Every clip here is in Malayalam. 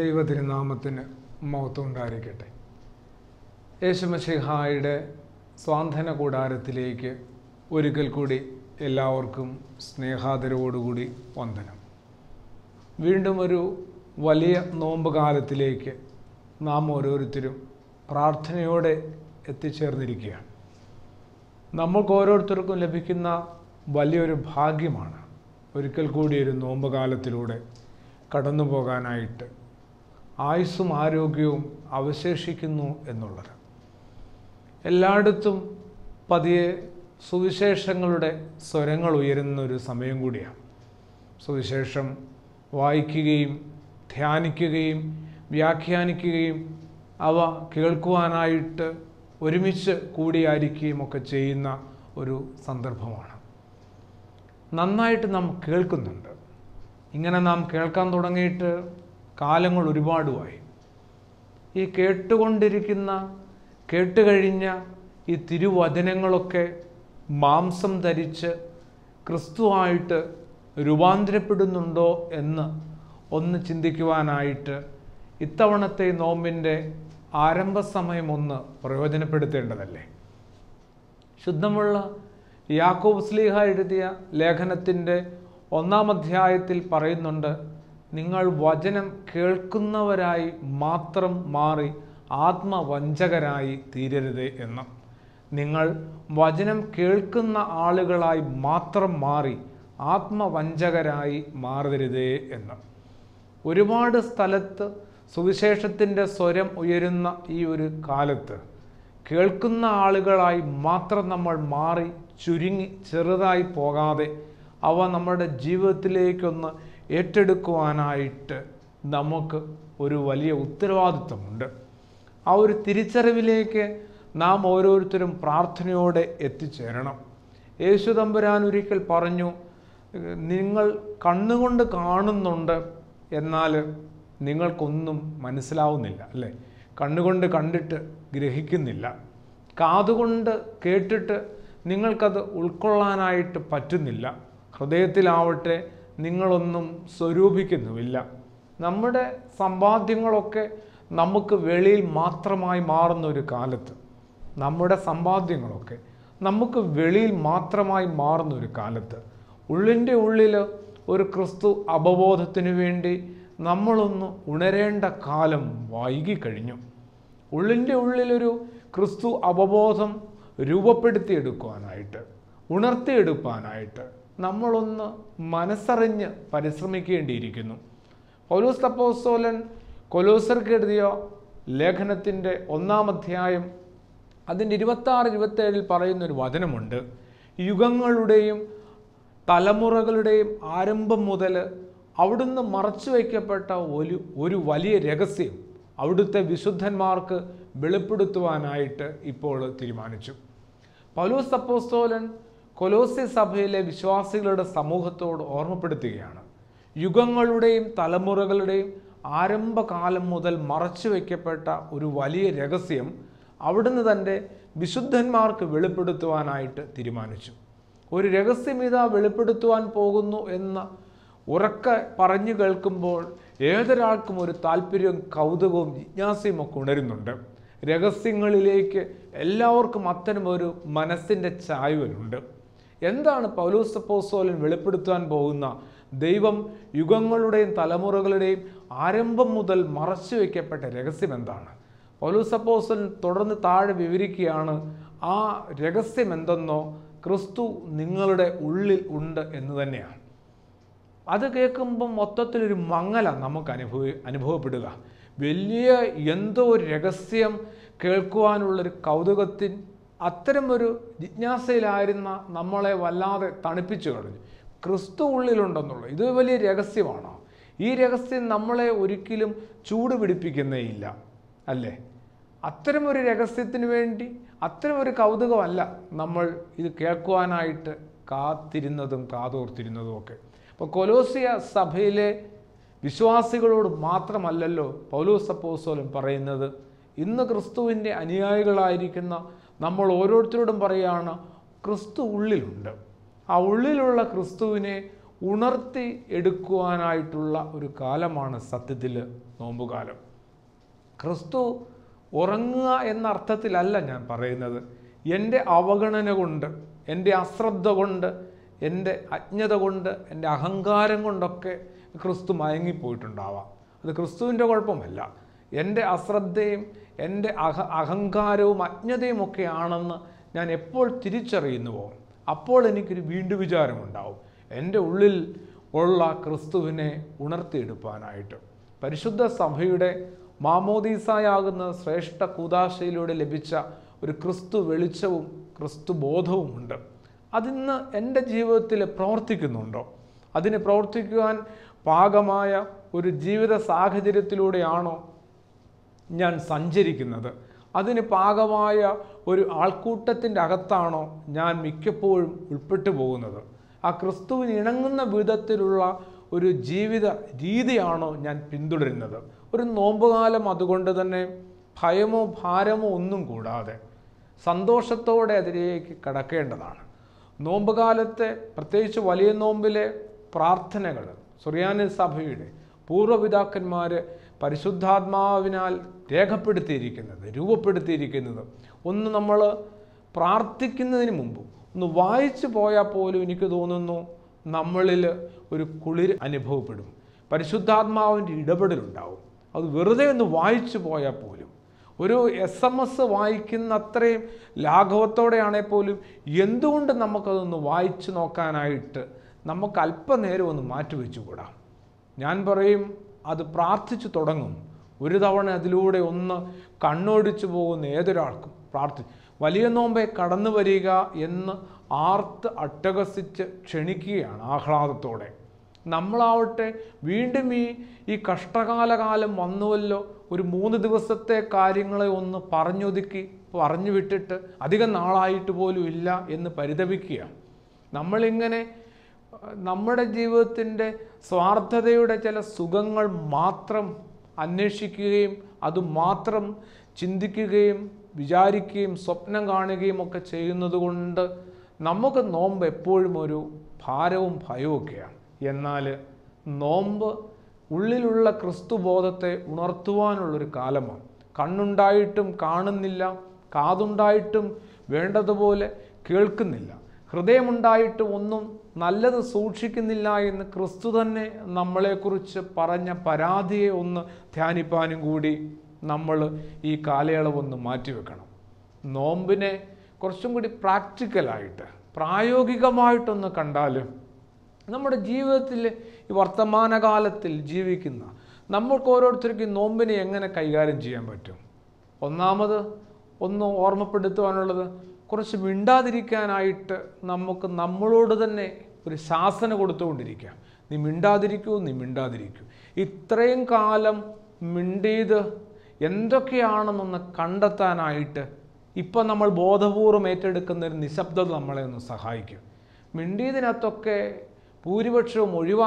ദൈവ തിരുനാമത്തിന് മഹത്വം ഉണ്ടായിരിക്കട്ടെ. യേശുമശിഹായുടെ സ്വാന്തന കൂടാരത്തിലേക്ക് ഒരിക്കൽ കൂടി എല്ലാവർക്കും സ്നേഹാദരവോടുകൂടി വന്ദനം. വീണ്ടും ഒരു വലിയ നോമ്പ് കാലത്തിലേക്ക് നാം ഓരോരുത്തരും പ്രാർത്ഥനയോടെ എത്തിച്ചേർന്നിരിക്കുകയാണ്. നമ്മൾക്ക് ഓരോരുത്തർക്കും ലഭിക്കുന്ന വലിയൊരു ഭാഗ്യമാണ് ഒരിക്കൽ കൂടി ഒരു നോമ്പ് കാലത്തിലൂടെ കടന്നു പോകാനായിട്ട് ആയുസ്സും ആരോഗ്യവും അവശേഷിക്കുന്നു എന്നുള്ളത്. എല്ലായിടത്തും പതിയെ സുവിശേഷങ്ങളുടെ സ്വരങ്ങൾ ഉയരുന്നൊരു സമയം കൂടിയാണ്. സുവിശേഷം വായിക്കുകയും ധ്യാനിക്കുകയും വ്യാഖ്യാനിക്കുകയും അവ കേൾക്കുവാനായിട്ട് ഒരുമിച്ച് കൂടിയായിരിക്കുകയും ഒക്കെ ചെയ്യുന്ന ഒരു സന്ദർഭമാണ്. നന്നായിട്ട് നാം കേൾക്കുന്നുണ്ട്. ഇങ്ങനെ നാം കേൾക്കാൻ തുടങ്ങിയിട്ട് കാലങ്ങൾ ഒരുപാടുമായി. ഈ കേട്ടുകഴിഞ്ഞ ഈ തിരുവചനങ്ങളൊക്കെ മാംസം ധരിച്ച് ക്രിസ്തുവായിട്ട് രൂപാന്തരപ്പെടുന്നുണ്ടോ എന്ന് ഒന്ന് ചിന്തിക്കുവാനായിട്ട് ഇത്തവണത്തെ നോമ്പിൻ്റെ ആരംഭ സമയം ഒന്ന് പ്രയോജനപ്പെടുത്തേണ്ടതല്ലേ? ശുദ്ധമുള്ള യാക്കോബ് ശ്ലീഹ എഴുതിയ ലേഖനത്തിൻ്റെ 1-ാം അധ്യായത്തിൽ പറയുന്നുണ്ട്, നിങ്ങൾ വചനം കേൾക്കുന്നവരായി മാത്രം മാറി ആത്മവഞ്ചകരായി തീരരുത് എന്ന്. നിങ്ങൾ വചനം കേൾക്കുന്ന ആളുകളായി മാത്രം മാറി ആത്മവഞ്ചകരായി മാറരുതേ എന്ന്. ഒരുപാട് സ്ഥലത്ത് സുവിശേഷത്തിൻ്റെ സ്വരം ഉയരുന്ന ഈ ഒരു കാലത്ത് കേൾക്കുന്ന ആളുകളായി മാത്രം നമ്മൾ മാറി ചുരുങ്ങി ചെറുതായി പോകാതെ അവ നമ്മുടെ ജീവിതത്തിലേക്കൊന്ന് ഏറ്റെടുക്കുവാനായിട്ട് നമുക്ക് ഒരു വലിയ ഉത്തരവാദിത്വമുണ്ട്. ആ ഒരു തിരിച്ചറിവിലേക്ക് നാം ഓരോരുത്തരും പ്രാർത്ഥനയോടെ എത്തിച്ചേരണം. യേശു തമ്പുരാൻ ഒരിക്കൽ പറഞ്ഞു, നിങ്ങൾ കണ്ണുകൊണ്ട് കാണുന്നുണ്ട്, എന്നാൽ നിങ്ങൾക്കൊന്നും മനസ്സിലാവുന്നില്ല, അല്ലേ? കണ്ണുകൊണ്ട് കണ്ടിട്ട് ഗ്രഹിക്കുന്നില്ല, കാതുകൊണ്ട് കേട്ടിട്ട് നിങ്ങൾക്കത് ഉൾക്കൊള്ളാനായിട്ട് പറ്റുന്നില്ല, ഹൃദയത്തിലാവട്ടെ നിങ്ങളൊന്നും സ്വരൂപിക്കുന്നുമില്ല. നമ്മുടെ സമ്പാദ്യങ്ങളൊക്കെ നമുക്ക് വെളിയിൽ മാത്രമായി മാറുന്ന ഒരു കാലത്ത്, നമ്മുടെ സമ്പാദ്യങ്ങളൊക്കെ നമുക്ക് വെളിയിൽ മാത്രമായി മാറുന്ന ഒരു കാലത്ത്, ഉള്ളിൻ്റെ ഉള്ളിൽ ഒരു ക്രിസ്തു അവബോധത്തിനു വേണ്ടി നമ്മളൊന്ന് ഉണരേണ്ട കാലം വൈകിക്കഴിഞ്ഞു. ഉള്ളിൻ്റെ ഉള്ളിലൊരു ക്രിസ്തു അവബോധം രൂപപ്പെടുത്തിയെടുക്കുവാനായിട്ട്, ഉണർത്തിയെടുക്കാനായിട്ട് നമ്മളൊന്ന് മനസ്സറിഞ്ഞ് പരിശ്രമിക്കേണ്ടിയിരിക്കുന്നു. പൗലോസ് അപ്പോസ്തലൻ കൊലോസ്യർക്ക് എഴുതിയ ലേഖനത്തിൻ്റെ 1-ാം അധ്യായം അതിൻ്റെ 26-27 പറയുന്നൊരു വചനമുണ്ട്. യുഗങ്ങളുടെയും തലമുറകളുടെയും ആരംഭം മുതൽ അവിടുന്ന് മറച്ചു വയ്ക്കപ്പെട്ട ഒരു വലിയ രഹസ്യം അവിടുത്തെ വിശുദ്ധന്മാർക്ക് വെളിപ്പെടുത്തുവാനായിട്ട് ഇപ്പോൾ തീരുമാനിച്ചു. പൗലോസ് അപ്പോസ്തലൻ കൊലോസ്യ സഭയിലെ വിശ്വാസികളുടെ സമൂഹത്തോട് ഓർമ്മപ്പെടുത്തുകയാണ്, യുഗങ്ങളുടെയും തലമുറകളുടെയും ആരംഭകാലം മുതൽ മറച്ചു വയ്ക്കപ്പെട്ട ഒരു വലിയ രഹസ്യം അവിടുന്ന് തൻ്റെ വിശുദ്ധന്മാർക്ക് വെളിപ്പെടുത്തുവാനായിട്ട് തീരുമാനിച്ചു. ഒരു രഹസ്യം ഇതാ വെളിപ്പെടുത്തുവാൻ പോകുന്നു എന്ന് ഉറക്കെ പറഞ്ഞു കേൾക്കുമ്പോൾ ഏതൊരാൾക്കും ഒരു താല്പര്യവും കൗതുകവും ജിജ്ഞാസയും ഒക്കെ ഉണരുന്നുണ്ട്. രഹസ്യങ്ങളിലേക്ക് എല്ലാവർക്കും അത്തരം ഒരു മനസ്സിൻ്റെ ചായ്വലുണ്ട്. എന്താണ് പൗലോസ് അപ്പോസ്തലൻ വെളിപ്പെടുത്താൻ പോകുന്ന ദൈവം യുഗങ്ങളുടെയും തലമുറകളുടെയും ആരംഭം മുതൽ മറച്ചു വയ്ക്കപ്പെട്ട രഹസ്യം എന്താണ്? പൗലോസ് അപ്പോസ്തലൻ തുടർന്ന് താഴെ വിവരിക്കുകയാണ്. ആ രഹസ്യം എന്തെന്നോ, ക്രിസ്തു നിങ്ങളുടെ ഉള്ളിൽ ഉണ്ട് എന്ന് തന്നെയാണ്. അത് കേൾക്കുമ്പം മൊത്തത്തിലൊരു മങ്ങല നമുക്ക് അനുഭവപ്പെടുക. വലിയ എന്തോ ഒരു രഹസ്യം കേൾക്കുവാനുള്ളൊരു കൗതുകത്തിൽ അത്തരമൊരു ജിജ്ഞാസയിലായിരുന്ന നമ്മളെ വല്ലാതെ തണുപ്പിച്ചു കളഞ്ഞു. ക്രിസ്തു ഉള്ളിലുണ്ടെന്നുള്ളത് ഇത് വലിയ രഹസ്യമാണോ? ഈ രഹസ്യം നമ്മളെ ഒരിക്കലും ചൂട് പിടിപ്പിക്കുന്നേയില്ല, അല്ലേ? അത്തരമൊരു രഹസ്യത്തിന് വേണ്ടി അത്തരമൊരു കൗതുകമല്ല നമ്മൾ ഇത് കേൾക്കുവാനായിട്ട് കാതോർത്തിരുന്നതും ഒക്കെ. അപ്പോൾ കൊലോസ്യ സഭയിലെ വിശ്വാസികളോട് മാത്രമല്ലല്ലോ പൗലോസ് അപ്പോസ്തലൻ പറയുന്നത്. ഇന്ന് ക്രിസ്തുവിൻ്റെ അനുയായികളായിരിക്കുന്ന നമ്മൾ ഓരോരുത്തരോടും പറയുകയാണ്, ക്രിസ്തു ഉള്ളിലുണ്ട്. ആ ഉള്ളിലുള്ള ക്രിസ്തുവിനെ ഉണർത്തി എടുക്കുവാനായിട്ടുള്ള ഒരു കാലമാണ് സത്യത്തിൽ നോമ്പുകാലം. ക്രിസ്തു ഉറങ്ങുക എന്ന അർത്ഥത്തിലല്ല ഞാൻ പറയുന്നത്. എൻ്റെ അവഗണന കൊണ്ട്, എൻ്റെ അശ്രദ്ധ കൊണ്ട്, എൻ്റെ അജ്ഞത കൊണ്ട്, എൻ്റെ അഹങ്കാരം കൊണ്ടൊക്കെ ക്രിസ്തു മയങ്ങിപ്പോയിട്ടുണ്ടാവാം. അത് ക്രിസ്തുവിൻ്റെ കുഴപ്പമല്ല. എൻ്റെ അശ്രദ്ധയും എൻ്റെ അഹങ്കാരവും അജ്ഞതയും ഒക്കെ ആണെന്ന് ഞാൻ എപ്പോൾ തിരിച്ചറിയുന്നുവോ അപ്പോൾ എനിക്കൊരു വീണ്ടും വിചാരമുണ്ടാവും എൻ്റെ ഉള്ളിൽ ഉള്ള ക്രിസ്തുവിനെ ഉണർത്തിയെടുപ്പാനായിട്ട്. പരിശുദ്ധ സഭയുടെ മാമോദീസായാകുന്ന ശ്രേഷ്ഠ കൂദാശയിലൂടെ ലഭിച്ച ഒരു ക്രിസ്തു വെളിച്ചവും ക്രിസ്തു ബോധവുമുണ്ട്. അതിന്ന് എൻ്റെ ജീവിതത്തിൽ പ്രവർത്തിക്കുന്നുണ്ടോ? അതിന് പ്രവർത്തിക്കുവാൻ പാകമായ ഒരു ജീവിത സാഹചര്യത്തിലൂടെയാണോ ഞാൻ സഞ്ചരിക്കുന്നത്? അതിന് പാകമായ ഒരു ആൾക്കൂട്ടത്തിൻ്റെ അകത്താണോ ഞാൻ മിക്കപ്പോഴും ഉൾപ്പെട്ടു പോകുന്നത്? ആ ക്രിസ്തുവിന് ഇണങ്ങുന്ന വിധത്തിലുള്ള ഒരു ജീവിത രീതിയാണോ ഞാൻ പിന്തുടരുന്നത്? ഒരു നോമ്പുകാലം അതുകൊണ്ട് തന്നെ ഭയമോ ഭാരമോ ഒന്നും കൂടാതെ സന്തോഷത്തോടെ അതിലേക്ക് കടക്കേണ്ടതാണ്. നോമ്പുകാലത്തെ പ്രത്യേകിച്ച് വലിയ നോമ്പിലെ പ്രാർത്ഥനകൾ സുറിയാനി സഭയുടെ പൂർവ്വപിതാക്കന്മാർ പരിശുദ്ധാത്മാവിനാൽ രൂപപ്പെടുത്തിയിരിക്കുന്നത് ഒന്ന് നമ്മൾ പ്രാർത്ഥിക്കുന്നതിന് മുമ്പ് ഒന്ന് വായിച്ചു പോയാൽ പോലും എനിക്ക് തോന്നുന്നു നമ്മളിൽ ഒരു കുളിർ അനുഭവപ്പെടും. പരിശുദ്ധാത്മാവിൻ്റെ ഇടപെടലുണ്ടാവും. അത് വെറുതെ ഒന്ന് വായിച്ചു പോയാൽ പോലും, ഒരു SMS വായിക്കുന്ന അത്രയും ലാഘവത്തോടെയാണെങ്കിൽ പോലും എന്തുകൊണ്ട് നമുക്കതൊന്ന് വായിച്ചു നോക്കാനായിട്ട് നമുക്ക് അല്പനേരം ഒന്ന് മാറ്റിവെച്ചുകൂടാ? ഞാൻ പറയും, അത് പ്രാർത്ഥിച്ചു തുടങ്ങും. ഒരു തവണ അതിലൂടെ ഒന്ന് കണ്ണോടിച്ചു പോകുന്ന ഏതൊരാൾക്കും വലിയ നോമ്പെ കടന്നു വരിക എന്ന് ആർത്ത് അട്ടഹസിച്ച് ക്ഷണിക്കുകയാണ് ആഹ്ലാദത്തോടെ. നമ്മളാവട്ടെ വീണ്ടും ഈ കഷ്ടകാലം വന്നുവല്ലോ, ഒരു 3 ദിവസത്തെ കാര്യങ്ങളെ ഒന്ന് പറഞ്ഞു വിട്ടിട്ട് അധികം നാളായിട്ട് പോലും ഇല്ല എന്ന് പരിതപിക്കുക. നമ്മളിങ്ങനെ നമ്മുടെ ജീവിതത്തിൻ്റെ സ്വാർത്ഥതയുടെ ചില സുഖങ്ങൾ മാത്രം അന്വേഷിക്കുകയും അതുമാത്രം ചിന്തിക്കുകയും വിചാരിക്കുകയും സ്വപ്നം കാണുകയും ഒക്കെ ചെയ്യുന്നത് കൊണ്ട് നമുക്ക് നോമ്പ് എപ്പോഴും ഒരു ഭാരവും ഭയവും ഒക്കെയാണ്. എന്നാൽ നോമ്പ് ഉള്ളിലുള്ള ക്രിസ്തുബോധത്തെ ഉണർത്തുവാനുള്ളൊരു കാലമാണ്. കണ്ണുണ്ടായിട്ടും കാണുന്നില്ല, കാതുണ്ടായിട്ടും വേണ്ടതുപോലെ കേൾക്കുന്നില്ല, ഹൃദയമുണ്ടായിട്ടും ഒന്നും നല്ലത് സൂക്ഷിക്കുന്നില്ല എന്ന് ക്രിസ്തു തന്നെ നമ്മളെക്കുറിച്ച് പറഞ്ഞ പരാതിയെ ഒന്ന് ധ്യാനിപ്പാനും കൂടി നമ്മൾ ഈ കാലയളവൊന്ന് മാറ്റിവെക്കണം. നോമ്പിനെ കുറച്ചും കൂടി പ്രാക്ടിക്കലായിട്ട് പ്രായോഗികമായിട്ടൊന്ന് കണ്ടാൽ നമ്മുടെ ജീവിതത്തിൽ ഈ വർത്തമാനകാലത്തിൽ ജീവിക്കുന്ന നമ്മൾക്ക് ഓരോരുത്തർക്കും നോമ്പിനെ എങ്ങനെ കൈകാര്യം ചെയ്യാൻ പറ്റും? ഒന്നാമത് ഒന്ന് ഓർമ്മപ്പെടുത്തുവാനുള്ളത്, കുറച്ച് മിണ്ടാതിരിക്കാനായിട്ട് നമുക്ക് നമ്മളോട് തന്നെ ഒരു ശാസന കൊടുത്തുകൊണ്ടിരിക്കാം. നീ മിണ്ടാതിരിക്കൂ. ഇത്രയും കാലം മിണ്ടിയത് എന്തൊക്കെയാണെന്നൊന്ന് കണ്ടെത്താനായിട്ട് ഇപ്പം നമ്മൾ ബോധപൂർവം ഏറ്റെടുക്കുന്ന ഒരു നിശബ്ദത നമ്മളെ ഒന്ന് സഹായിക്കും. മിണ്ടിയതിനകത്തൊക്കെ ഭൂരിപക്ഷവും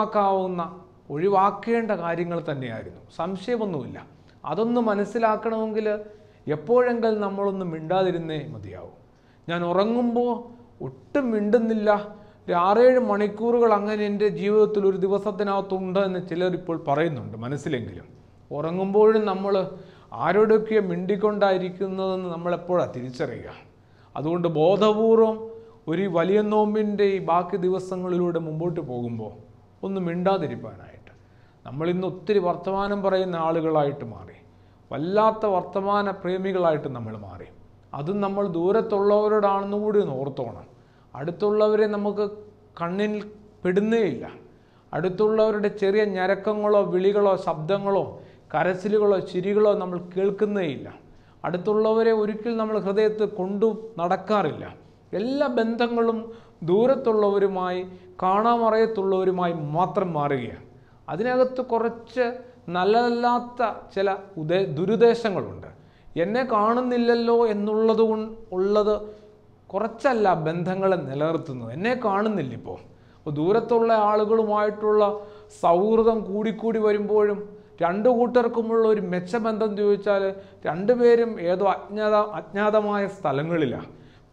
ഒഴിവാക്കേണ്ട കാര്യങ്ങൾ തന്നെയായിരുന്നു, സംശയമൊന്നുമില്ല. അതൊന്ന് മനസ്സിലാക്കണമെങ്കിൽ എപ്പോഴെങ്കിലും നമ്മളൊന്ന് മിണ്ടാതിരുന്നേ മതിയാവും. ഞാൻ ഉറങ്ങുമ്പോൾ ഒട്ടും മിണ്ടുന്നില്ല, 6-7 മണിക്കൂറുകൾ അങ്ങനെ എൻ്റെ ജീവിതത്തിൽ ഒരു ദിവസത്തിനകത്തുണ്ട് എന്ന് ചിലരിപ്പോൾ പറയുന്നുണ്ട് മനസ്സിലെങ്കിലും. ഉറങ്ങുമ്പോഴും നമ്മൾ ആരോടൊക്കെ മിണ്ടിക്കൊണ്ടായിരിക്കുന്നതെന്ന് നമ്മളെപ്പോഴാണ് തിരിച്ചറിയുക. അതുകൊണ്ട് ബോധപൂർവം ഒരു വലിയ നോമ്പിൻ്റെ ഈ ബാക്കി ദിവസങ്ങളിലൂടെ മുമ്പോട്ട് പോകുമ്പോൾ ഒന്ന് മിണ്ടാതിരിക്കാനായിട്ട്. നമ്മളിന്ന് ഒത്തിരി വർത്തമാനം പറയുന്ന ആളുകളായിട്ട് മാറി, വല്ലാത്ത വർത്തമാന പ്രേമികളായിട്ട് നമ്മൾ മാറി. അതും നമ്മൾ ദൂരത്തുള്ളവരോടാണെന്നും കൂടി ഒന്ന് ഓർത്തോണം. അടുത്തുള്ളവരെ നമുക്ക് കണ്ണിൽ പെടുന്നേയില്ല. അടുത്തുള്ളവരുടെ ചെറിയ ഞരക്കങ്ങളോ വിളികളോ ശബ്ദങ്ങളോ കരച്ചിലുകളോ ചിരികളോ നമ്മൾ കേൾക്കുന്നേയില്ല. അടുത്തുള്ളവരെ ഒരിക്കൽ നമ്മൾ ഹൃദയത്തിൽ കൊണ്ടു നടക്കാറില്ല. എല്ലാ ബന്ധങ്ങളും ദൂരത്തുള്ളവരുമായി കാണാമറയത്തുള്ളവരുമായി മാത്രം മാറുകയാണ്. അതിനകത്ത് കുറച്ച് നല്ലതല്ലാത്ത ചില ദുരുദ്ദേശങ്ങളുണ്ട്. എന്നെ കാണുന്നില്ലല്ലോ ഉള്ളത് കുറച്ചല്ല ബന്ധങ്ങളെ നിലനിർത്തുന്നത്. എന്നെ കാണുന്നില്ല. ഇപ്പോൾ ദൂരത്തുള്ള ആളുകളുമായിട്ടുള്ള സൗഹൃദം കൂടിക്കൂടി വരുമ്പോഴും രണ്ടു കൂട്ടർക്കുമുള്ള ഒരു മെച്ചബന്ധം ചോദിച്ചാൽ രണ്ടുപേരും ഏതോ അജ്ഞാതമായ സ്ഥലങ്ങളിലാണ്.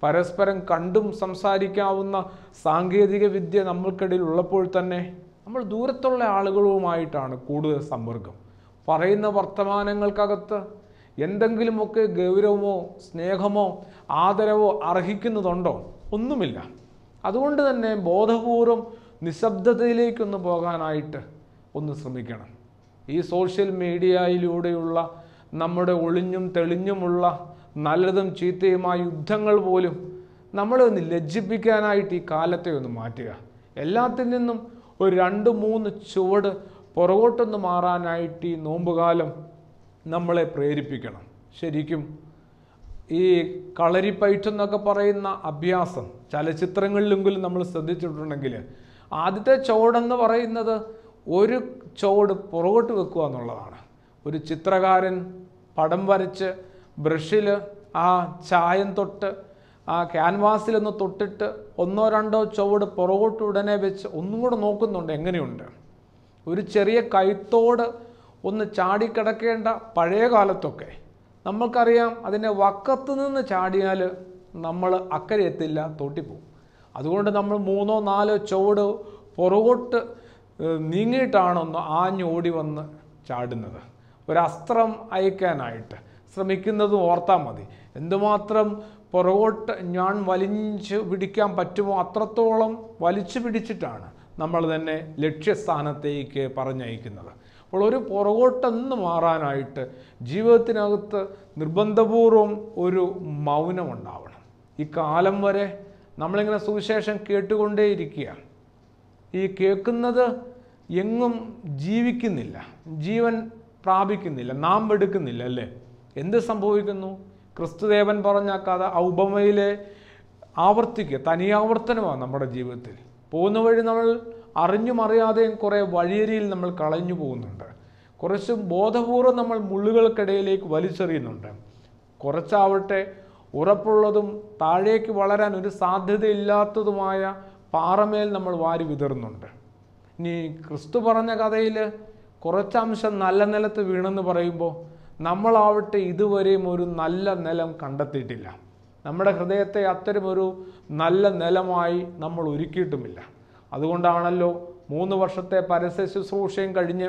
പരസ്പരം കണ്ടും സംസാരിക്കാവുന്ന സാങ്കേതിക വിദ്യ നമ്മൾക്കിടയിൽ ഉള്ളപ്പോൾ തന്നെ നമ്മൾ ദൂരത്തുള്ള ആളുകളുമായിട്ടാണ് കൂടുതൽ സമ്പർക്കം. പറയുന്ന വർത്തമാനങ്ങൾക്കകത്ത് എന്തെങ്കിലുമൊക്കെ ഗൗരവമോ സ്നേഹമോ ആദരവോ അർഹിക്കുന്നതുണ്ടോ? ഒന്നുമില്ല. അതുകൊണ്ട് തന്നെ ബോധപൂർവം നിശബ്ദതയിലേക്കൊന്ന് പോകാനായിട്ട് ഒന്ന് ശ്രമിക്കണം. ഈ സോഷ്യൽ മീഡിയയിലൂടെയുള്ള നമ്മുടെ ഒളിഞ്ഞും തെളിഞ്ഞുമുള്ള നല്ലതും ചീത്തയുമായ യുദ്ധങ്ങൾ പോലും നമ്മളെ ഒന്ന് ലജ്ജിപ്പിക്കാനായിട്ട് ഈ കാലത്തെ ഒന്ന് മാറ്റുക. എല്ലാത്തിൽ നിന്നും ഒരു 2-3 ചുവട് പുറകോട്ടൊന്ന് മാറാനായിട്ട് ഈ നോമ്പുകാലം നമ്മളെ പ്രേരിപ്പിക്കണം. ശരിക്കും ഈ കളരിപ്പയറ്റെന്നൊക്കെ പറയുന്ന അഭ്യാസം ചലച്ചിത്രങ്ങളിലെങ്കിലും നമ്മൾ ശ്രദ്ധിച്ചിട്ടുണ്ടെങ്കിൽ ആദ്യത്തെ ചുവടെന്ന് പറയുന്നത് ഒരു ചുവട് പുറകോട്ട് വെക്കുക എന്നുള്ളതാണ്. ഒരു ചിത്രകാരൻ പടം വരച്ച് ബ്രഷിൽ ആ ചായം തൊട്ട് ആ ക്യാൻവാസിലൊന്ന് തൊട്ടിട്ട് 1-2 ചുവട് പുറകോട്ട് ഉടനെ വെച്ച് ഒന്നും കൂടെ നോക്കുന്നുണ്ട് എങ്ങനെയുണ്ട്. ഒരു ചെറിയ കൈത്തോട് ഒന്ന് ചാടിക്കിടക്കേണ്ട പഴയ കാലത്തൊക്കെ നമ്മൾക്കറിയാം, അതിൻ്റെ വക്കത്ത് നിന്ന് ചാടിയാൽ നമ്മൾ അക്കരെ എത്തില്ല, തൊട്ടിപ്പോവും. അതുകൊണ്ട് നമ്മൾ 3-4 ചുവട് പുറകോട്ട് നീങ്ങിയിട്ടാണൊന്ന് ആഞ്ഞോടി വന്ന് ചാടുന്നത്. ഒരസ്ത്രം അയക്കാനായിട്ട് ശ്രമിക്കുന്നതും ഓർത്താൽ മതി. എന്തുമാത്രം പുറകോട്ട് ഞാൻ വലിച്ചു പിടിക്കാൻ പറ്റുമോ അത്രത്തോളം വലിച്ചു പിടിച്ചിട്ടാണ് നമ്മൾ തന്നെ ലക്ഷ്യസ്ഥാനത്തേക്ക് പറഞ്ഞയക്കുന്നത്. അപ്പോൾ ഒരു പുറകോട്ടെന്ന് മാറാനായിട്ട് ജീവിതത്തിനകത്ത് നിർബന്ധപൂർവം ഒരു മൗനം ഉണ്ടാവണം. ഈ കാലം വരെ നമ്മളിങ്ങനെ സുവിശേഷം കേട്ടുകൊണ്ടേയിരിക്കുക. ഈ കേൾക്കുന്നത് എങ്ങും ജീവിക്കുന്നില്ല, ജീവൻ പ്രാപിക്കുന്നില്ല, നാം എടുക്കുന്നില്ല അല്ലേ? എന്ത് സംഭവിക്കുന്നു? ക്രിസ്തുദേവൻ പറഞ്ഞ കഥ ഉപമയിലെ ആവർത്തിക്കുക, തനിയാവർത്തനമാണ് നമ്മുടെ ജീവിതത്തിൽ. പോകുന്ന വഴി നമ്മൾ അറിഞ്ഞും അറിയാതെയും കുറേ വഴിയരിയിൽ നമ്മൾ കളഞ്ഞു പോകുന്നുണ്ട്. കുറച്ച് ബോധപൂർവം നമ്മൾ മുള്ളുകൾക്കിടയിലേക്ക് വലിച്ചെറിയുന്നുണ്ട്. കുറച്ചാവട്ടെ ഉറപ്പുള്ളതും താഴേക്ക് വളരാൻ ഒരു സാധ്യതയില്ലാത്തതുമായ പാറമേൽ നമ്മൾ വാരി വിതറുന്നുണ്ട്. ഇനി ക്രിസ്തു പറഞ്ഞ കഥയിൽ കുറച്ചംശം നല്ല നിലത്ത് വീണെന്ന് പറയുമ്പോൾ നമ്മളാവട്ടെ ഇതുവരെയും ഒരു നല്ല നിലം കണ്ടെത്തിയിട്ടില്ല. നമ്മുടെ ഹൃദയത്തെ അത്തരമൊരു നല്ല നിലമായി നമ്മൾ ഒരുക്കിയിട്ടുമില്ല. അതുകൊണ്ടാണല്ലോ 3 വർഷത്തെ പരസ്യ ശുശ്രൂഷയും കഴിഞ്ഞ്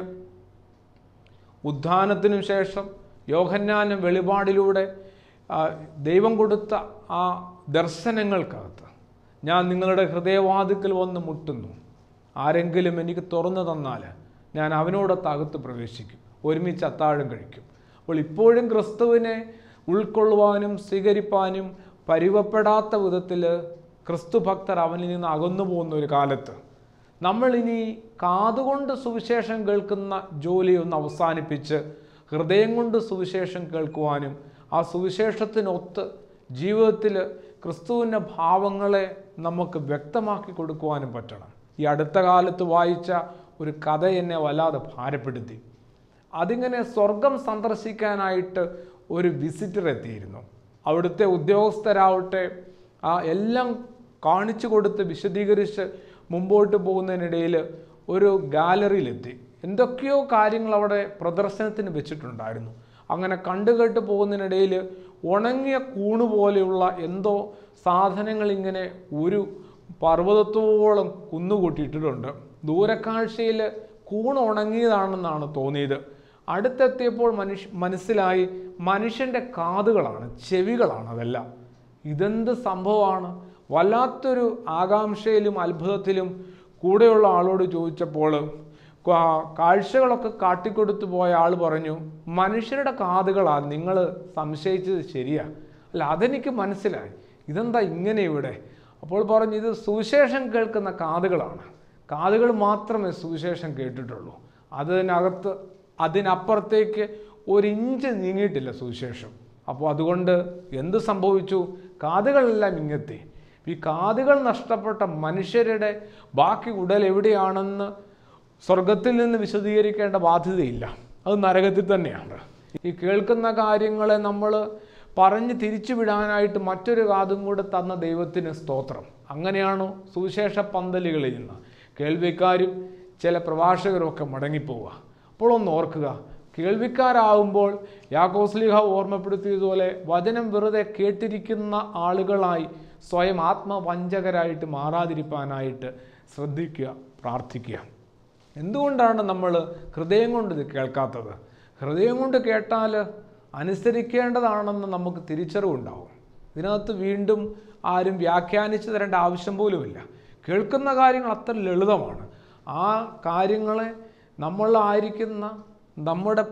ഉത്ഥാനത്തിനു ശേഷം യോഹന്നാനും വെളിപാടിലൂടെ ദൈവം കൊടുത്ത ആ ദർശനങ്ങൾക്കകത്ത് ഞാൻ നിങ്ങളുടെ ഹൃദയവാതിക്കൽ വന്ന് മുട്ടുന്നു, ആരെങ്കിലും എനിക്ക് തുറന്നു തന്നാൽ ഞാൻ അവനോടൊത്ത് അകത്ത് പ്രവേശിക്കും, ഒരുമിച്ച് അത്താഴം കഴിക്കും. അപ്പോൾ ഇപ്പോഴും ക്രിസ്തുവിനെ ഉൾക്കൊള്ളുവാനും സ്വീകരിപ്പാനും പരുവപ്പെടാത്ത വിധത്തിൽ ക്രിസ്തു ഭക്തർ അവനിൽ നിന്ന് അകന്നു പോകുന്ന ഒരു കാലത്ത് നമ്മളിനി കാതുകൊണ്ട് സുവിശേഷം കേൾക്കുന്ന ജോലിയൊന്ന് അവസാനിപ്പിച്ച് ഹൃദയം കൊണ്ട് സുവിശേഷം കേൾക്കുവാനും ആ സുവിശേഷത്തിനൊത്ത് ജീവിതത്തിൽ ക്രിസ്തുവിൻ്റെ ഭാവങ്ങളെ നമുക്ക് വ്യക്തമാക്കി കൊടുക്കുവാനും പറ്റണം. ഈ അടുത്ത കാലത്ത് വായിച്ച ഒരു കഥ എന്നെ വല്ലാതെ ഭാരപ്പെടുത്തി. അതിങ്ങനെ സ്വർഗം സന്ദർശിക്കാനായിട്ട് ഒരു വിസിറ്റർ എത്തിയിരുന്നു. അവിടുത്തെ ഉദ്യോഗസ്ഥരാവട്ടെ എല്ലാം കാണിച്ചു കൊടുത്ത് വിശദീകരിച്ച് മുമ്പോട്ട് പോകുന്നതിനിടയിൽ ഒരു ഗാലറിയിലെത്തി. എന്തൊക്കെയോ കാര്യങ്ങൾ അവിടെ പ്രദർശനത്തിന് വെച്ചിട്ടുണ്ടായിരുന്നു. അങ്ങനെ കണ്ടുകെട്ട് പോകുന്നതിനിടയിൽ ഉണങ്ങിയ കൂണ് പോലെയുള്ള എന്തോ സാധനങ്ങൾ ഇങ്ങനെ ഒരു പർവ്വതത്തോളം കുന്നുകൂട്ടിയിട്ടിട്ടുണ്ട്. ദൂരക്കാഴ്ചയിൽ കൂണ് ഉണങ്ങിയതാണെന്നാണ് തോന്നിയത്. അടുത്തെത്തിയപ്പോൾ മനസ്സിലായി മനുഷ്യൻ്റെ കാതുകളാണ്, ചെവികളാണ് അതെല്ലാം. ഇതെന്ത് സംഭവമാണ്? വല്ലാത്തൊരു ആകാംക്ഷയിലും അത്ഭുതത്തിലും കൂടെയുള്ള ആളോട് ചോദിച്ചപ്പോൾ കാഴ്ചകളൊക്കെ കാട്ടിക്കൊടുത്തു പോയ ആൾ പറഞ്ഞു, മനുഷ്യരുടെ കാതുകളാണ്, നിങ്ങൾ സംശയിച്ചത് ശരിയാ. അല്ല, അതെനിക്ക് മനസ്സിലായി. ഇതെന്താ ഇങ്ങനെ ഇവിടെ? അപ്പോൾ പറഞ്ഞു, ഇത് സുവിശേഷം കേൾക്കുന്ന കാതുകളാണ്. കാതുകൾ മാത്രമേ സുവിശേഷം കേട്ടിട്ടുള്ളൂ. അതിനപ്പുറത്തേക്ക് 1 ഇഞ്ച് നീങ്ങിയിട്ടില്ല സുവിശേഷം. അപ്പോൾ അതുകൊണ്ട് എന്ത് സംഭവിച്ചു? കാതുകളെല്ലാം ഇങ്ങെത്തി. ഈ കാതുകൾ നഷ്ടപ്പെട്ട മനുഷ്യരുടെ ബാക്കി ഉടൽ എവിടെയാണെന്ന് സ്വർഗത്തിൽ നിന്ന് വിശദീകരിക്കേണ്ട ബാധ്യതയില്ല, അത് നരകത്തിൽ തന്നെയാണ്. ഈ കേൾക്കുന്ന കാര്യങ്ങളെ നമ്മൾ പറഞ്ഞ് തിരിച്ചുവിടാനായിട്ട് മറ്റൊരു കാതും കൂടെ തന്ന ദൈവത്തിന് സ്തോത്രം. അങ്ങനെയാണോ സുവിശേഷ പന്തലുകളിൽ നിന്ന് കേൾവിക്കാരും ചില പ്രഭാഷകരും ഒക്കെ മടങ്ങിപ്പോവുക? അപ്പോൾ ഒന്ന് ഓർക്കുക, കേൾവിക്കാരാകുമ്പോൾ യാക്കോബ് ശ്ലീഹ ഓർമ്മപ്പെടുത്തിയതുപോലെ വചനം വെറുതെ കേട്ടിരിക്കുന്ന ആളുകളായി സ്വയം ആത്മവഞ്ചകരായിട്ട് മാറാതിരിക്കാനായിട്ട് ശ്രദ്ധിക്കുക, പ്രാർത്ഥിക്കുക. എന്തുകൊണ്ടാണ് നമ്മൾ ഹൃദയം കൊണ്ട് ഇത് കേൾക്കാത്തത്? ഹൃദയം കൊണ്ട് കേട്ടാൽ അനുസരിക്കേണ്ടതാണെന്ന് നമുക്ക് തിരിച്ചറിവുണ്ടാവും. ഇതിനകത്ത് വീണ്ടും ആരും വ്യാഖ്യാനിച്ചു തരേണ്ട ആവശ്യം പോലുമില്ല. കേൾക്കുന്ന കാര്യങ്ങൾ അത്ര ലളിതമാണ്. ആ കാര്യങ്ങളെ നമ്മളായിരിക്കുന്ന നമ്മുടെ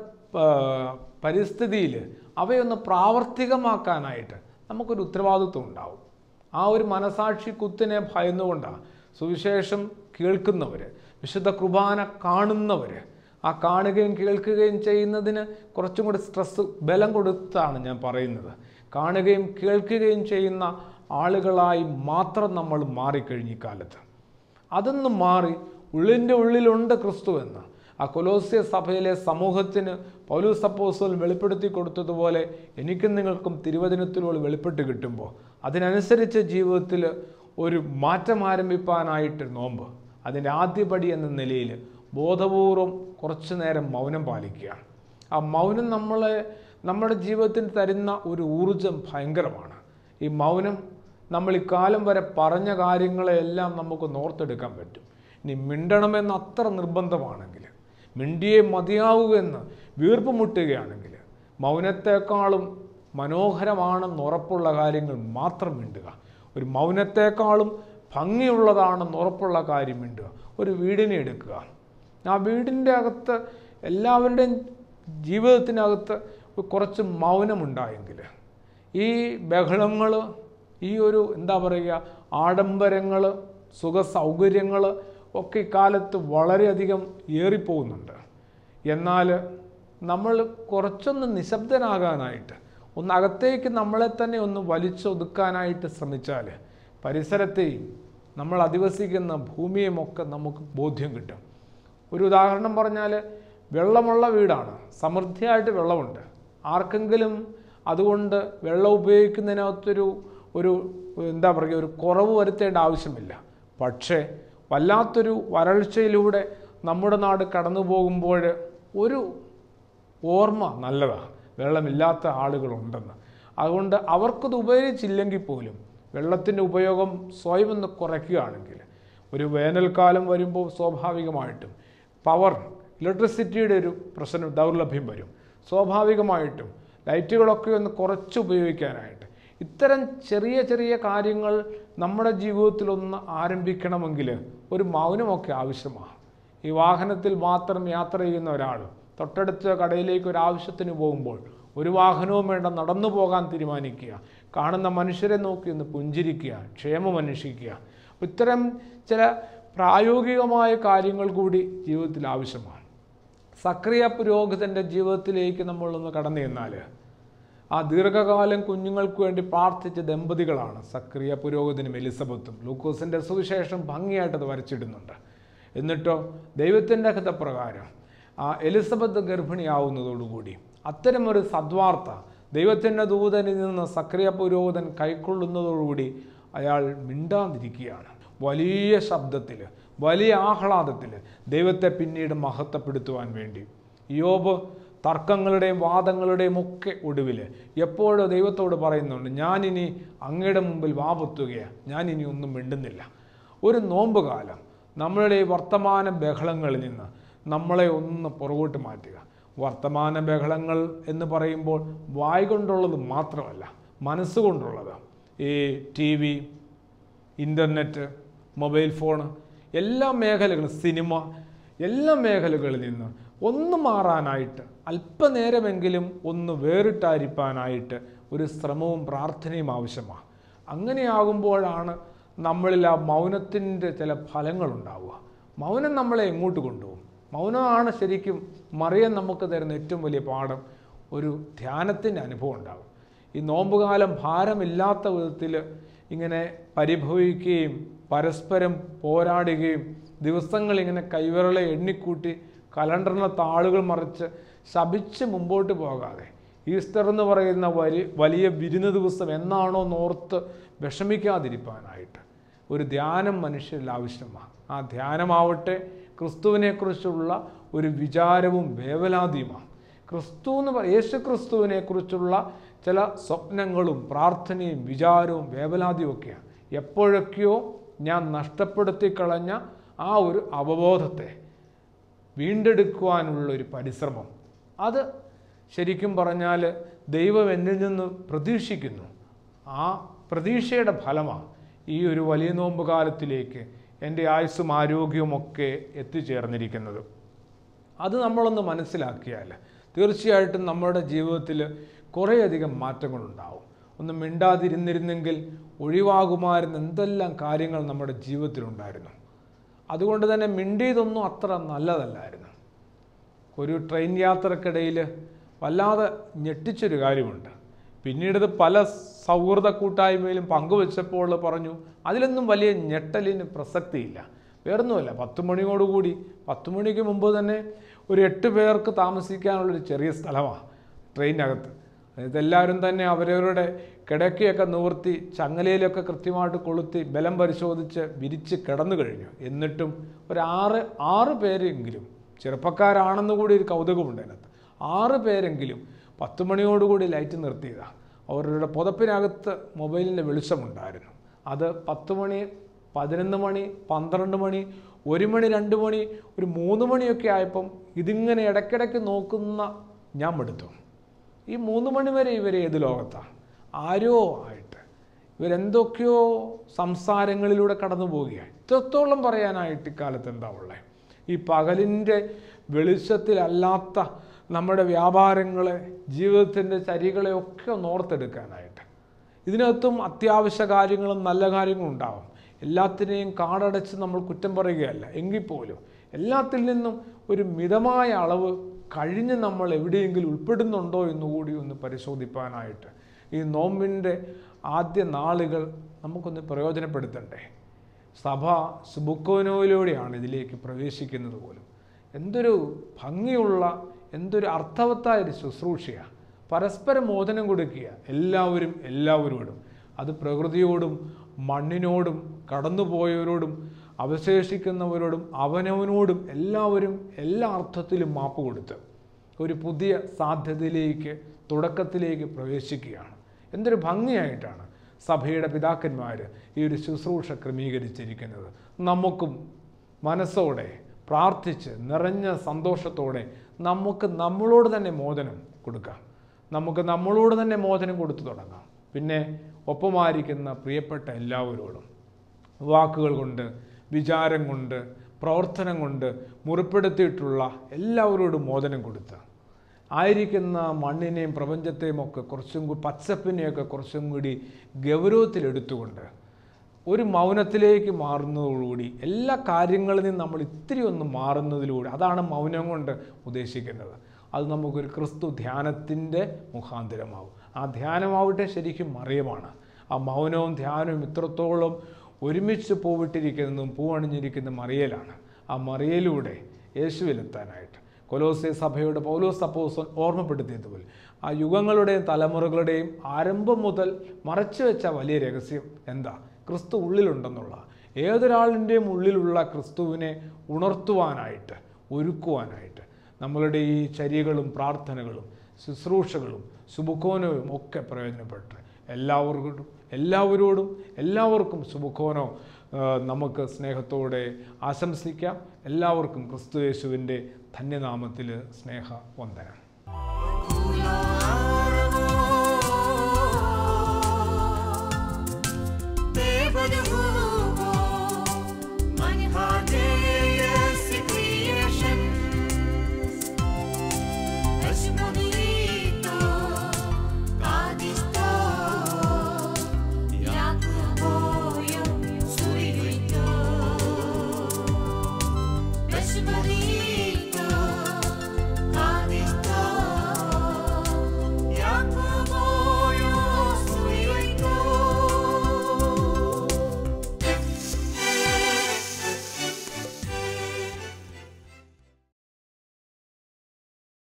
പരിസ്ഥിതിയിൽ അവയൊന്ന് പ്രാവർത്തികമാക്കാനായിട്ട് നമുക്കൊരു ഉത്തരവാദിത്വം ഉണ്ടാവും. ആ ഒരു മനസാക്ഷി കുത്തിനെ ഭയന്നുകൊണ്ടാണ് സുവിശേഷം കേൾക്കുന്നവർ, വിശുദ്ധ കുർബാന കാണുന്നവർ, ആ കാണുകയും കേൾക്കുകയും ചെയ്യുന്നതിന് കുറച്ചും കൂടി സ്ട്രെസ് ബലം കൊടുത്താണ് ഞാൻ പറയുന്നത്. കാണുകയും കേൾക്കുകയും ചെയ്യുന്ന ആളുകളായി മാത്രം നമ്മൾ മാറിക്കഴിഞ്ഞ കാലത്ത്. അതൊന്നും മാറി ഉള്ളിൻ്റെ ഉള്ളിലുണ്ട് ക്രിസ്തു എന്ന് ആ കൊലോസ്യ സഭയിലെ സമൂഹത്തിന് പൗലോസ് അപ്പോസ്തലൻ വെളിപ്പെടുത്തി കൊടുത്തതുപോലെ എനിക്കും നിങ്ങൾക്കും തിരുവചനത്തിലൂടെ വെളിപ്പെട്ട് കിട്ടുമ്പോൾ അതിനനുസരിച്ച് ജീവിതത്തിൽ ഒരു മാറ്റം ആരംഭിക്കാനായിട്ട് നോമ്പ് അതിൻ്റെ ആദ്യപടി എന്ന നിലയിൽ ബോധപൂർവം കുറച്ചു നേരം മൗനം പാലിക്കുക. ആ മൗനം നമ്മുടെ ജീവിതത്തിന് തരുന്ന ഒരു ഊർജം ഭയങ്കരമാണ്. ഈ മൗനം നമ്മൾ ഇക്കാലം വരെ പറഞ്ഞ കാര്യങ്ങളെല്ലാം നമുക്ക് ഓർത്തെടുക്കാൻ പറ്റും. ഇനി മിണ്ടണമെന്ന് അത്ര നിർബന്ധമാണെങ്കിൽ, മിണ്ടിയേ മതിയാവുമെന്ന് വീർപ്പ് മുട്ടുകയാണെങ്കിൽ, മൗനത്തെക്കാളും മനോഹരമാണെന്ന് ഉറപ്പുള്ള കാര്യങ്ങൾ മാത്രം മിണ്ടുക. ഒരു മൗനത്തെക്കാളും ഭംഗിയുള്ളതാണെന്ന് ഉറപ്പുള്ള കാര്യം മിണ്ടുക. ഒരു വീടിനെ എടുക്കുക. ആ വീടിൻ്റെ അകത്ത് എല്ലാവരുടെയും ജീവിതത്തിനകത്ത് കുറച്ച് മൗനമുണ്ടായെങ്കിൽ ഈ ബഹളങ്ങൾ, ഈ ഒരു എന്താ പറയുക, ആഡംബരങ്ങൾ, സുഖ സൗകര്യങ്ങൾ ഒക്കെ ഇക്കാലത്ത് വളരെയധികം ഏറിപ്പോകുന്നുണ്ട്. എന്നാൽ നമ്മൾ കുറച്ചൊന്ന് നിശബ്ദനാകാനായിട്ട്, ഒന്ന് അകത്തേക്ക് നമ്മളെ തന്നെ ഒന്ന് വലിച്ചൊതുക്കാനായിട്ട് ശ്രമിച്ചാൽ പരിസരത്തെയും നമ്മൾ അധിവസിക്കുന്ന ഭൂമിയുമൊക്കെ നമുക്ക് ബോധ്യം കിട്ടും. ഒരു ഉദാഹരണം പറഞ്ഞാൽ, വെള്ളമുള്ള വീടാണ്, സമൃദ്ധിയായിട്ട് വെള്ളമുണ്ട്. ആർക്കെങ്കിലും അതുകൊണ്ട് വെള്ളം ഉപയോഗിക്കുന്നതിനകത്തൊരു എന്താ പറയുക, ഒരു കുറവ് വരുത്തേണ്ട ആവശ്യമില്ല. പക്ഷേ വല്ലാത്തൊരു വരൾച്ചയിലൂടെ നമ്മുടെ നാട് കടന്നു പോകുമ്പോൾ ഒരു ഓർമ്മ നല്ലതാണ്, വെള്ളമില്ലാത്ത ആളുകളുണ്ടെന്ന്. അതുകൊണ്ട് അവർക്കത് ഉപകരിച്ചില്ലെങ്കിൽ പോലും വെള്ളത്തിൻ്റെ ഉപയോഗം സ്വയം ഒന്ന് കുറയ്ക്കുകയാണെങ്കിൽ, ഒരു വേനൽക്കാലം വരുമ്പോൾ സ്വാഭാവികമായിട്ടും ഇലക്ട്രിസിറ്റിയുടെ ഒരു ദൗർലഭ്യം വരും. സ്വാഭാവികമായിട്ടും ലൈറ്റുകളൊക്കെ ഒന്ന് കുറച്ച് ഉപയോഗിക്കാനായിട്ട് ഇത്തരം ചെറിയ ചെറിയ കാര്യങ്ങൾ നമ്മുടെ ജീവിതത്തിലൊന്ന് ആരംഭിക്കണമെങ്കിൽ ഒരു മൗനമൊക്കെ ആവശ്യമാണ്. ഈ വാഹനത്തിൽ മാത്രം യാത്ര ചെയ്യുന്ന ഒരാൾ തൊട്ടടുത്ത കടയിലേക്ക് ഒരു ആവശ്യത്തിന് പോകുമ്പോൾ ഒരു വാഹനവും വേണ്ട, നടന്നു പോകാൻ തീരുമാനിക്കുക. കാണുന്ന മനുഷ്യരെ നോക്കി ഒന്ന് പുഞ്ചിരിക്കുക, ക്ഷേമം അന്വേഷിക്കുക. ഇത്തരം ചില പ്രായോഗികമായ കാര്യങ്ങൾ കൂടി ജീവിതത്തിൽ ആവശ്യമാണ്. സക്രിയ പുരോഹിതൻ്റെ ജീവിതത്തിലേക്ക് നമ്മളൊന്ന് കടന്നു ചെന്നാൽ, ആ ദീർഘകാലം കുഞ്ഞുങ്ങൾക്ക് വേണ്ടി പ്രാർത്ഥിച്ച ദമ്പതികളാണ് സക്രിയ പുരോഹിതനും എലിസബത്തും. ലൂക്കോസിൻ്റെ സുവിശേഷം ഭംഗിയായിട്ടത് വരച്ചിടുന്നുണ്ട്. എന്നിട്ടോ ദൈവത്തിൻ്റെ ഹിതപ്രകാരം ആ എലിസബത്ത് ഗർഭിണിയാവുന്നതോടുകൂടി അത്തരമൊരു സദ്വാർത്ത ദൈവത്തിൻ്റെ ദൂതനിൽ നിന്ന് സക്രിയ പുരോഹിതൻ കൈക്കൊള്ളുന്നതോടുകൂടി അയാൾ മിണ്ടാതിരിക്കുകയാണ്. വലിയ ശബ്ദത്തിൽ, വലിയ ആഹ്ലാദത്തിൽ ദൈവത്തെ പിന്നീട് മഹത്വപ്പെടുത്തുവാൻ വേണ്ടി. യോബ് തർക്കങ്ങളുടെയും വാദങ്ങളുടെയും ഒക്കെ ഒടുവിൽ എപ്പോഴും ദൈവത്തോട് പറയുന്നുണ്ട്, ഞാനിനി അങ്ങയുടെ മുമ്പിൽ വാപൊത്തുകയാണ്, ഞാനിനി ഒന്നും മിണ്ടുന്നില്ല. ഒരു നോമ്പ് കാലം നമ്മളുടെ ഈ വർത്തമാന ബഹളങ്ങളിൽ നിന്ന് നമ്മളെ ഒന്ന് പുറകോട്ട് മാറ്റുക. വർത്തമാന ബഹളങ്ങൾ എന്ന് പറയുമ്പോൾ വായ് കൊണ്ടുള്ളത് മാത്രമല്ല, മനസ്സുകൊണ്ടുള്ളത്. ഈ TV, ഇൻ്റർനെറ്റ്, മൊബൈൽ ഫോണ്, എല്ലാ മേഖലകളും, സിനിമ, എല്ലാ മേഖലകളിൽ നിന്ന് ഒന്ന് മാറാനായിട്ട്, അല്പനേരമെങ്കിലും ഒന്ന് വേറിട്ടായിരിക്കാനായിട്ട് ഒരു ശ്രമവും പ്രാർത്ഥനയും ആവശ്യമാണ്. അങ്ങനെയാകുമ്പോഴാണ് നമ്മളിൽ ആ മൗനത്തിൻ്റെ ചില ഫലങ്ങളുണ്ടാവുക. മൗനം നമ്മളെ എങ്ങോട്ട് കൊണ്ടുപോകും? മൗനമാണ് ശരിക്കും മറിയം നമുക്ക് തരുന്ന ഏറ്റവും വലിയ പാഠം. ഒരു ധ്യാനത്തിൻ്റെ അനുഭവം ഉണ്ടാകും. ഈ നോമ്പുകാലം ഭാരമില്ലാത്ത വിധത്തിൽ ഇങ്ങനെ പരിഭവിക്കുകയും പരസ്പരം പോരാടുകയും ദിവസങ്ങളിങ്ങനെ കൈവിരളെ എണ്ണിക്കൂട്ടി കലണ്ടറിലെ താളുകൾ മറിച്ച് ശപിച്ച് മുമ്പോട്ട് പോകാതെ, ഈസ്റ്റർ എന്ന് പറയുന്ന വലിയ വിരുന്ന് ദിവസം എന്നാണോ എന്നോർത്ത് വിഷമിക്കാതിരിക്കാനായിട്ട് ഒരു ധ്യാനം മനുഷ്യരിൽ ആവശ്യമാണ്. ആ ധ്യാനമാവട്ടെ ക്രിസ്തുവിനെക്കുറിച്ചുള്ള ഒരു വിചാരവും വേവലാതിയുമാണ്. യേശു ക്രിസ്തുവിനെക്കുറിച്ചുള്ള ചില സ്വപ്നങ്ങളും പ്രാർത്ഥനയും വിചാരവും വേവലാതിയും ഒക്കെയാണ്. എപ്പോഴൊക്കെയോ ഞാൻ നഷ്ടപ്പെടുത്തി കളഞ്ഞ ആ ഒരു അവബോധത്തെ വീണ്ടെടുക്കുവാനുള്ളൊരു പരിശ്രമം, അത് ശരിക്കും പറഞ്ഞാൽ ദൈവം എന്നിൽ നിന്ന് പ്രതീക്ഷിക്കുന്നു. ആ പ്രതീക്ഷയുടെ ഫലമാണ് ഈ ഒരു വലിയ നോമ്പ് കാലത്തിലേക്ക് എൻ്റെ ആയുസ്സും ആരോഗ്യവുമൊക്കെ എത്തിച്ചേർന്നിരിക്കുന്നത്. അത് നമ്മളൊന്ന് മനസ്സിലാക്കിയാൽ തീർച്ചയായിട്ടും നമ്മുടെ ജീവിതത്തിൽ കുറേയധികം മാറ്റങ്ങളുണ്ടാവും. ഒന്ന് മിണ്ടാതിരുന്നിരുന്നെങ്കിൽ ഒഴിവാകുമായിരുന്ന എന്തെല്ലാം കാര്യങ്ങൾ നമ്മുടെ ജീവിതത്തിലുണ്ടായിരുന്നു. അതുകൊണ്ട് തന്നെ മിണ്ടിയതൊന്നും അത്ര നല്ലതല്ലായിരുന്നു. ഒരു ട്രെയിൻ യാത്രക്കിടയിൽ വല്ലാതെ ഞെട്ടിച്ചൊരു കാര്യമുണ്ട്. പിന്നീടത് പല സൗഹൃദ കൂട്ടായ്മയിലും പങ്കുവെച്ചപ്പോൾ പറഞ്ഞു, അതിലൊന്നും വലിയ ഞെട്ടലിന് പ്രസക്തിയില്ല. വേറൊന്നുമല്ല, 10 മണിയോടുകൂടി 10 മണിക്ക് മുമ്പ് തന്നെ ഒരു 8 പേർക്ക് താമസിക്കാനുള്ളൊരു ചെറിയ സ്ഥലമാണ് ട്രെയിനകത്ത്. ഇതെല്ലാവരും തന്നെ അവരവരുടെ കിടക്കയൊക്കെ നിവർത്തി ചങ്ങലയിലൊക്കെ കൃത്യമായിട്ട് കൊളുത്തി ബലം പരിശോധിച്ച് വിരിച്ച് കിടന്നു കഴിഞ്ഞു. എന്നിട്ടും ഒരു 6 പേരെങ്കിലും, ചെറുപ്പക്കാരാണെന്ന് കൂടി ഒരു കൗതുകമുണ്ട് അതിനകത്ത്, 6 പേരെങ്കിലും 10 മണിയോടുകൂടി ലൈറ്റ് നിർത്തിയതാണ്. അവരുടെ പുതപ്പിനകത്ത് മൊബൈലിൻ്റെ വെളിച്ചമുണ്ടായിരുന്നു. അത് 10 മണി, 11 മണി, 12 മണി, 1 മണി, 2 മണി, ഒരു 3 മണിയൊക്കെ ആയപ്പം ഇതിങ്ങനെ ഇടയ്ക്കിടയ്ക്ക് നോക്കുന്ന ഞാൻ എടുത്തു. ഈ 3 മണി വരെ ഇവർ ഏത് ലോകത്താണ്? ആരോ ആയിട്ട് ഇവരെന്തൊക്കെയോ സംസാരങ്ങളിലൂടെ കടന്നു പോവുകയാണ്. ഇത്രത്തോളം പറയാനായിട്ട് ഇക്കാലത്ത് എന്താ ഉള്ളത്? ഈ പകലിൻ്റെ വെളിച്ചത്തിലല്ലാത്ത നമ്മുടെ വ്യാപാരങ്ങളെ, ജീവിതത്തിൻ്റെ ചരികളെ ഒക്കെ ഒന്ന് ഓർത്തെടുക്കാനായിട്ട്. ഇതിനകത്തും അത്യാവശ്യ കാര്യങ്ങളും നല്ല കാര്യങ്ങളും ഉണ്ടാവും. എല്ലാത്തിനെയും കാടടച്ച് നമ്മൾ കുറ്റം പറയുകയല്ല. എങ്കിൽ പോലും എല്ലാത്തിൽ നിന്നും ഒരു മിതമായ അളവ് കഴിഞ്ഞ് നമ്മൾ എവിടെയെങ്കിലും ഉൾപ്പെടുന്നുണ്ടോ എന്നുകൂടി ഒന്ന് പരിശോധിപ്പാനായിട്ട് ഈ നോമ്പിൻ്റെ ആദ്യ നാളുകൾ നമുക്കൊന്ന് പ്രയോജനപ്പെടുത്തണ്ടേ. സഭ സുബുക്കോനോയിലൂടെയാണ് ഇതിലേക്ക് പ്രവേശിക്കുന്നത് പോലും. എന്തൊരു ഭംഗിയുള്ള, എന്തൊരു അർത്ഥവത്തായൊരു ശുശ്രൂഷയാണ്. പരസ്പരം മോചനം കൊടുക്കുക, എല്ലാവരോടും. അത് പ്രകൃതിയോടും മണ്ണിനോടും കടന്നുപോയവരോടും അവശേഷിക്കുന്നവരോടും അവനവനോടും എല്ലാവരും എല്ലാ അർത്ഥത്തിലും മാപ്പ് കൊടുത്ത് ഒരു പുതിയ സാധ്യതയിലേക്ക്, തുടക്കത്തിലേക്ക് പ്രവേശിക്കുകയാണ്. എന്തൊരു ഭംഗിയായിട്ടാണ് സഭയുടെ പിതാക്കന്മാർ ഈ ഒരു ശുശ്രൂഷ ക്രമീകരിച്ചിരിക്കുന്നത്. നമുക്കും മനസ്സോടെ പ്രാർത്ഥിച്ച് നിറഞ്ഞ സന്തോഷത്തോടെ നമുക്ക് നമ്മളോട് തന്നെ മോചനം കൊടുക്കാം. നമുക്ക് നമ്മളോട് തന്നെ മോചനം കൊടുത്തു തുടങ്ങാം. പിന്നെ ഒപ്പമായിരിക്കുന്ന പ്രിയപ്പെട്ട എല്ലാവരോടും വാക്കുകൾ കൊണ്ട്, വിചാരം കൊണ്ട്, പ്രവർത്തനം കൊണ്ട് മുറിപ്പെടുത്തിയിട്ടുള്ള എല്ലാവരോടും മോചനം കൊടുത്ത് ആയിരിക്കുന്ന മണ്ണിനെയും പ്രപഞ്ചത്തെയും ഒക്കെ കുറച്ചും കൂടി, പച്ചപ്പിനെയൊക്കെ കുറച്ചും കൂടി ഗൗരവത്തിലെടുത്തുകൊണ്ട് ഒരു മൗനത്തിലേക്ക് മാറുന്നതോടുകൂടി എല്ലാ കാര്യങ്ങളിൽ നിന്നും നമ്മൾ ഇത്തിരി ഒന്ന് മാറുന്നതിലൂടെ, അതാണ് മൗനം കൊണ്ട് ഉദ്ദേശിക്കുന്നത്. അത് നമുക്കൊരു ക്രിസ്തു ധ്യാനത്തിൻ്റെ മുഖാന്തരമാവും. ആ ധ്യാനമാവട്ടെ ശരിക്കും മറിയമാണ്. ആ മൗനവും ധ്യാനവും ഇത്രത്തോളം ഒരുമിച്ച് പൂവിട്ടിരിക്കുന്നതും പൂവണിഞ്ഞിരിക്കുന്ന മറിയലാണ്. ആ മറിയയിലൂടെ യേശുവിലെത്താനായിട്ട് കൊലോസ്യ സഭയുടെ പൗലോസ് അപ്പോസ്തലൻ ഓർമ്മപ്പെടുത്തിയതുപോലെ ആ യുഗങ്ങളുടെയും തലമുറകളുടെയും ആരംഭം മുതൽ മറച്ചു വെച്ച വലിയ രഹസ്യം എന്താ? ക്രിസ്തു ഉള്ളിലുണ്ടെന്നുള്ള. ഏതൊരാളിൻ്റെയും ഉള്ളിലുള്ള ക്രിസ്തുവിനെ ഉണർത്തുവാനായിട്ട്, ഒരുക്കുവാനായിട്ട് നമ്മളുടെ ഈ ചര്യകളും പ്രാർത്ഥനകളും ശുശ്രൂഷകളും സുബുക്കോനവും ഒക്കെ പ്രയോജനപ്പെട്ട് എല്ലാവർക്കും സുബുക്കോനോ നമുക്ക് സ്നേഹത്തോടെ ആശംസിക്കാം. എല്ലാവർക്കും ക്രിസ്തു യേശുവിൻ്റെ ധന്യനാമത്തിൽ സ്നേഹ വന്ദനം.